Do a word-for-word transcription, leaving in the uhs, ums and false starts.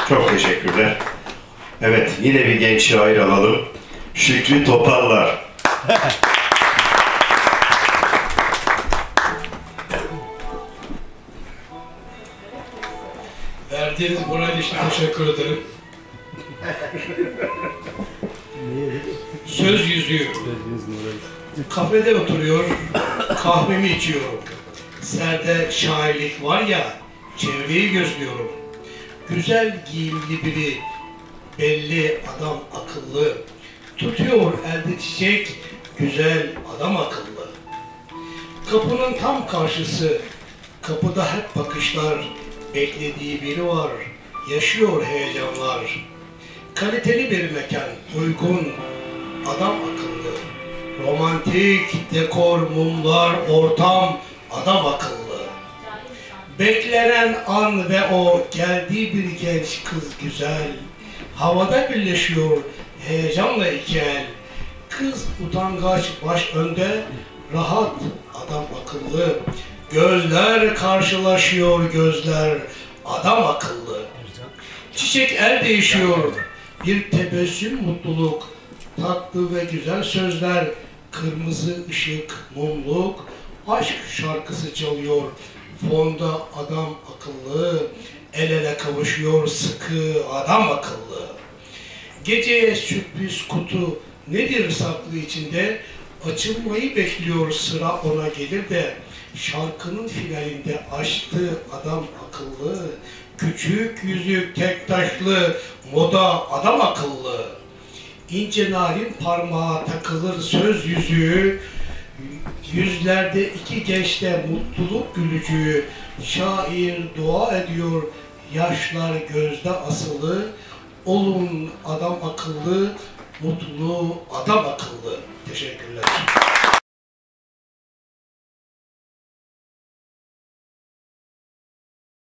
Çok teşekkürler. Evet, yine bir genç şair alalım. Şükrü Topallar. Verdiğiniz moral için teşekkür ederim. Söz yüzüğü. Kafede oturuyor, kahvemi içiyorum. Serde şairlik var ya, çevreyi gözlüyorum. Güzel giyimli biri, belli adam akıllı. Tutuyor elde çiçek, güzel adam akıllı. Kapının tam karşısı, kapıda hep bakışlar. Beklediği biri var, yaşıyor heyecanlar. Kaliteli bir mekan, uygun, adam akıllı. Romantik, dekor, mumlar, ortam, adam akıllı. Beklenen an ve o geldiği bir genç kız güzel. Havada birleşiyor heyecanla iki el. Kız utangaç baş önde, rahat adam akıllı. Gözler karşılaşıyor gözler, adam akıllı. Çiçek el değişiyor, bir tebessüm mutluluk. Tatlı ve güzel sözler, kırmızı ışık, mumluk. Aşk şarkısı çalıyor, fonda adam akıllı. El ele kavuşuyor sıkı adam akıllı. Geceye sürpriz kutu nedir saklı içinde? Açılmayı bekliyor sıra ona gelir de. Şarkının finalinde açtı adam akıllı. Küçük yüzük tek taşlı moda adam akıllı. İnce narin parmağa takılır söz yüzüğü. Yüzlerde iki gençte mutluluk gülücüğü. Şair dua ediyor yaşlar gözde asılı. Olun adam akıllı, mutlu adam akıllı. Teşekkürler.